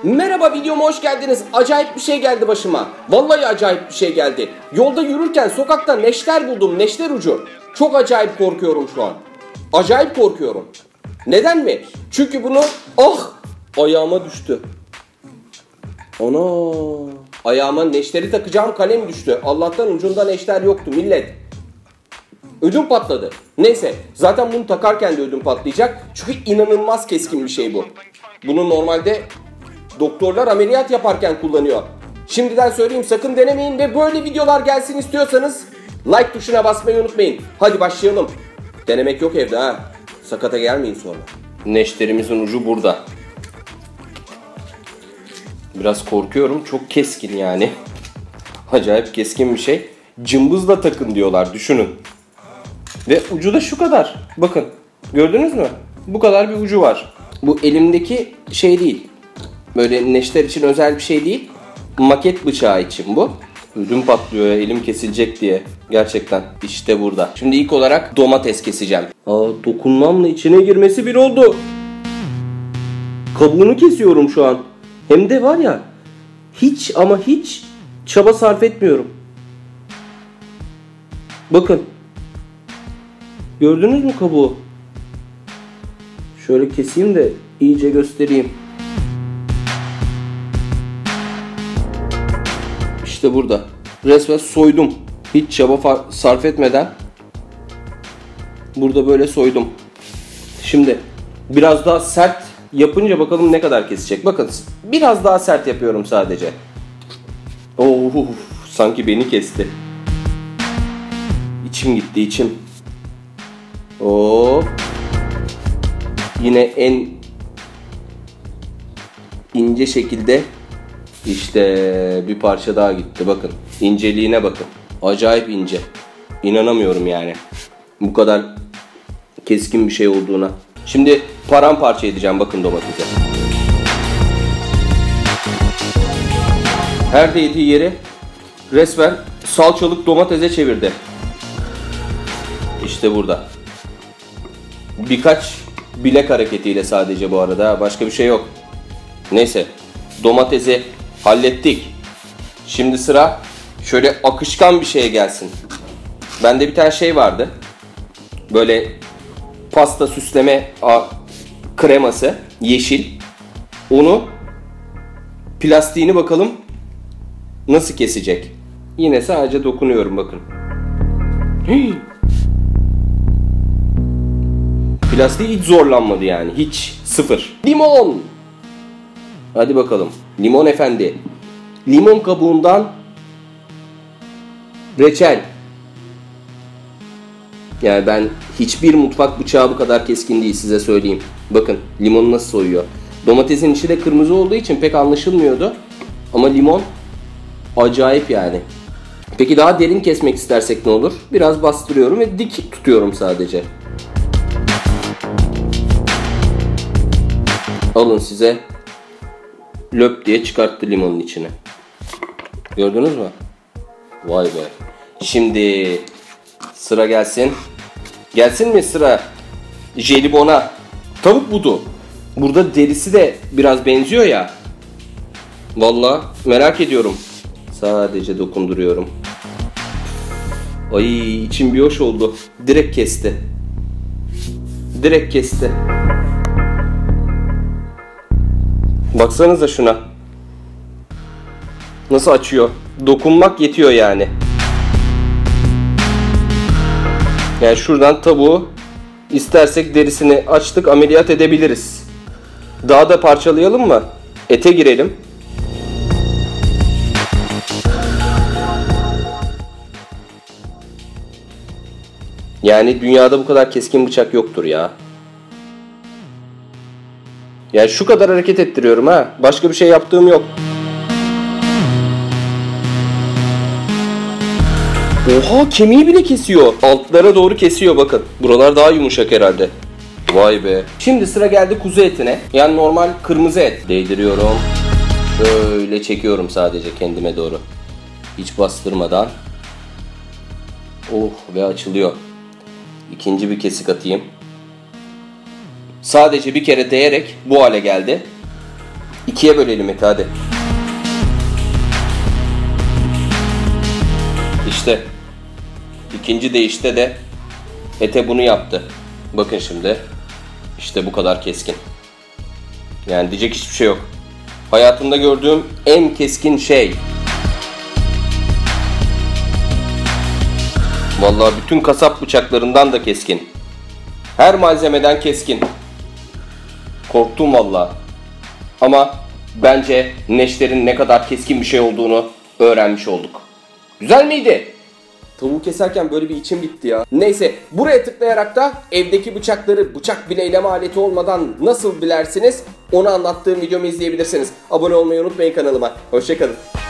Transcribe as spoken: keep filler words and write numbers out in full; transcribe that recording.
Merhaba, videoma hoş geldiniz. Acayip bir şey geldi başıma. Vallahi acayip bir şey geldi. Yolda yürürken sokakta neşter buldum, neşter ucu. Çok acayip korkuyorum şu an. Acayip korkuyorum. Neden mi? Çünkü bunu... Ah! Ayağıma düştü. Ana! Ayağıma neşteri takacağım kalem düştü. Allah'tan ucunda neşter yoktu millet. Ödüm patladı. Neyse, zaten bunu takarken de ödüm patlayacak. Çünkü inanılmaz keskin bir şey bu. Bunu normalde doktorlar ameliyat yaparken kullanıyor. Şimdiden söyleyeyim, sakın denemeyin ve böyle videolar gelsin istiyorsanız like tuşuna basmayı unutmayın. Hadi başlayalım. Denemek yok evde ha. Sakata gelmeyin sonra. Neşterimizin ucu burada. Biraz korkuyorum. Çok keskin yani. Acayip keskin bir şey. Cımbızla takın diyorlar, düşünün. Ve ucu da şu kadar. Bakın. Gördünüz mü? Bu kadar bir ucu var. Bu elimdeki şey değil. Böyle neşter için özel bir şey değil. Maket bıçağı için bu. Ödüm patlıyor ya, elim kesilecek diye. Gerçekten işte burada. Şimdi ilk olarak domates keseceğim. Aa, dokunmamla içine girmesi bir oldu. Kabuğunu kesiyorum şu an. Hem de var ya, hiç ama hiç çaba sarf etmiyorum. Bakın. Gördünüz mü kabuğu? Şöyle keseyim de iyice göstereyim. İşte burada. Resmen soydum. Hiç çaba sarf etmeden. Burada böyle soydum. Şimdi biraz daha sert yapınca bakalım ne kadar kesecek. Bakın, biraz daha sert yapıyorum sadece. Oh, sanki beni kesti. İçim gitti, içim. Oh. Yine en ince şekilde işte bir parça daha gitti. Bakın, inceliğine bakın. Acayip ince. İnanamıyorum yani bu kadar keskin bir şey olduğuna. Şimdi paramparça edeceğim bakın domatesi. Her değdiği yeri resmen salçalık domatese çevirdi. İşte burada. Birkaç bilek hareketiyle sadece bu arada. Başka bir şey yok. Neyse. Domatesi hallettik. Şimdi sıra şöyle akışkan bir şeye gelsin. Bende bir tane şey vardı. Böyle pasta süsleme kreması. Yeşil. Onu plastiğini bakalım nasıl kesecek. Yine sadece dokunuyorum bakın. Hii. Plastiği hiç zorlanmadı yani. Hiç. Sıfır. Limon. Hadi bakalım. Limon efendi. Limon kabuğundan reçel. Yani ben hiçbir mutfak bıçağı bu kadar keskin değil, size söyleyeyim. Bakın limonu nasıl soyuyor. Domatesin içi de kırmızı olduğu için pek anlaşılmıyordu. Ama limon acayip yani. Peki daha derin kesmek istersek ne olur? Biraz bastırıyorum ve dik tutuyorum sadece. Alın size. Löp diye çıkarttı limonun içine. Gördünüz mü? Vay be. Şimdi sıra gelsin. Gelsin mi sıra jelibona? Tavuk budu. Burada derisi de biraz benziyor ya. Vallahi merak ediyorum. Sadece dokunduruyorum. Ay, içim bir hoş oldu. Direkt kesti. Direkt kesti. Baksanıza şuna. Nasıl açıyor? Dokunmak yetiyor yani. Yani şuradan tavuğu istersek derisini açtık, ameliyat edebiliriz. Daha da parçalayalım mı? Ete girelim. Yani dünyada bu kadar keskin bıçak yoktur ya. Yani şu kadar hareket ettiriyorum ha. Başka bir şey yaptığım yok. Oha, kemiği bile kesiyor. Altlara doğru kesiyor bakın. Buralar daha yumuşak herhalde. Vay be. Şimdi sıra geldi kuzu etine. Yani normal kırmızı et. Değdiriyorum. Böyle çekiyorum sadece kendime doğru. Hiç bastırmadan. Oh, ve açılıyor. İkinci bir kesik atayım. Sadece bir kere değerek bu hale geldi. İkiye bölelim eti hadi. İşte ikinci değişte de ete bunu yaptı. Bakın şimdi. İşte bu kadar keskin. Yani diyecek hiçbir şey yok. Hayatımda gördüğüm en keskin şey. Vallahi bütün kasap bıçaklarından da keskin. Her malzemeden keskin. Korktum vallahi. Ama bence neşterin ne kadar keskin bir şey olduğunu öğrenmiş olduk. Güzel miydi? Tavuğu keserken böyle bir içim gitti ya. Neyse, buraya tıklayarak da evdeki bıçakları bıçak bileyleme aleti olmadan nasıl bilersiniz onu anlattığım videomu izleyebilirsiniz. Abone olmayı unutmayın kanalıma. Hoşça kalın.